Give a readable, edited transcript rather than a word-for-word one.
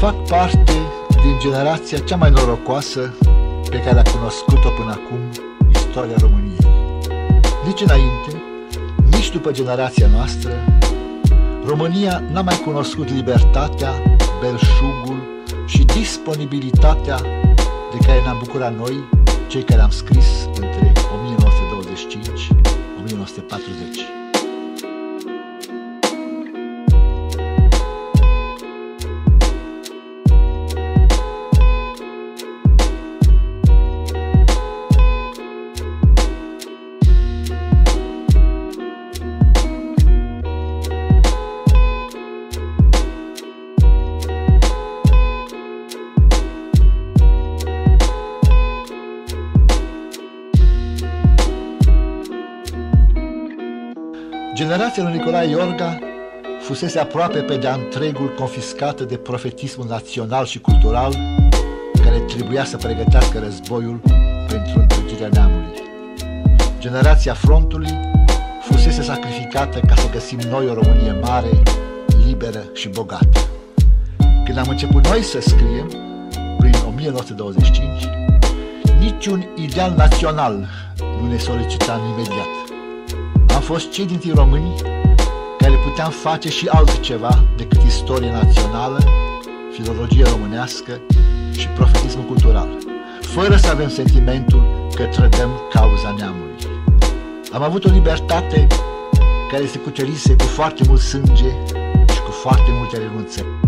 Fac parte din generația cea mai norocoasă pe care a cunoscut-o până acum istoria României. Nici înainte, nici după generația noastră, România n-a mai cunoscut libertatea, belșugul și disponibilitatea de care ne-am bucurat noi, cei care am scris între 1925 și 1940. Generația lui Nicolae Iorga fusese aproape pe de-a întregul confiscată de profetismul național și cultural care trebuia să pregătească războiul pentru întregirea neamului. Generația frontului fusese sacrificată ca să găsim noi o Românie mare, liberă și bogată. Când am început noi să scriem, prin 1925, niciun ideal național nu ne solicita imediat. Am fost cei dintre români care puteam face și altceva decât istorie națională, filologie românească și profetismul cultural, fără să avem sentimentul că trădăm cauza neamului. Am avut o libertate care se cucerise cu foarte mult sânge și cu foarte multe renunțări.